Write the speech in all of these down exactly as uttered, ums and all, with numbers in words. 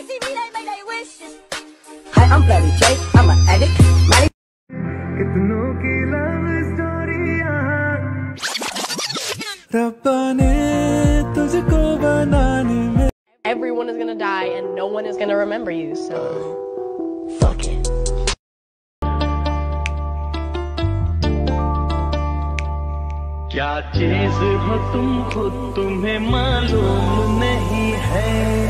Hi, I'm Bloody J. I'm an addict. Money. कितनों की love स्टोरियां रब्बा ने तुझको बनाने में. Everyone is gonna die and no one is gonna remember you, so fuck it. क्या चीज हो तुम खुद तुम्हें मालूम नहीं है.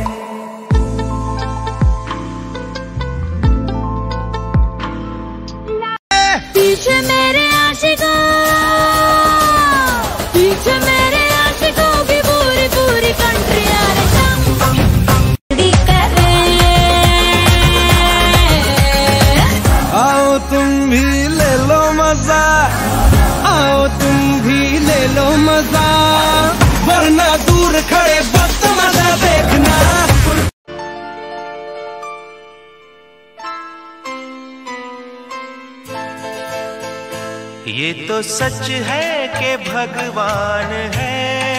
पीछे मेरे आशिकों, पीछे मेरे आशिकों की पूरी पूरी कंट्री आ रही करे. आओ तुम भी ले लो मजा, आओ तुम भी ले लो मजा, वरना दूर खड़े वक्त मजा देखना. ये तो सच है कि भगवान है.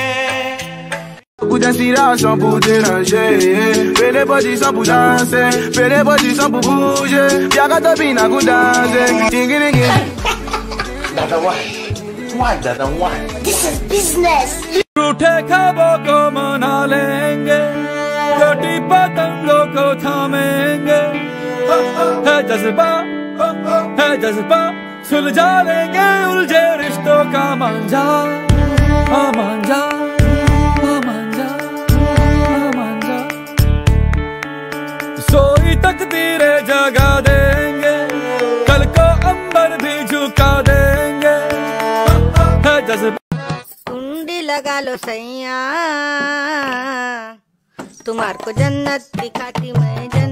Kuja sira sans bouger nager, pele body sans pour danser, pele body sans pour bouger, yaga tabina ku danser, dingi dingi. Dada why? Why Dada why? This is business. रूठे ख्वाबों को मना लेंगे, छोटी पतंगों को थामेंगे. है जज्बा, है जज्बा, सुलझा लेंगे उलझे रिश्तों का मांझा. हाँ मांझा, हाँ मांझा, हाँ मांझा. सोई तकदीरें जगा देंगे, कल को अंबर भी झुका देंगे. है जज्बा. कुंडी लगा लो सैया, तुम्हार को जन्नत दिखाती मैं.